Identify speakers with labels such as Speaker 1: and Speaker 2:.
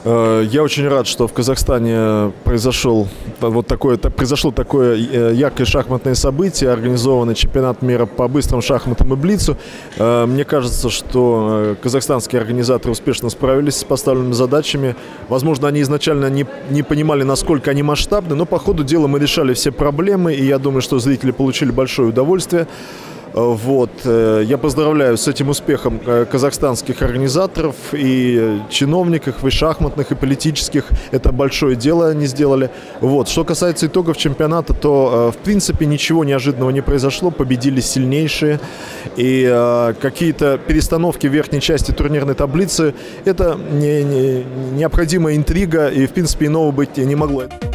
Speaker 1: Я очень рад, что в Казахстане произошло такое яркое шахматное событие, организованный чемпионат мира по быстрым шахматам и блицу. Мне кажется, что казахстанские организаторы успешно справились с поставленными задачами. Возможно, они изначально не понимали, насколько они масштабны, но по ходу дела мы решали все проблемы, и я думаю, что зрители получили большое удовольствие. Я поздравляю с этим успехом казахстанских организаторов и чиновников, и шахматных, и политических. Это большое дело они сделали. Что касается итогов чемпионата, то в принципе ничего неожиданного не произошло. Победили сильнейшие. И какие-то перестановки в верхней части турнирной таблицы — это необходимая интрига, и в принципе иного быть не могло.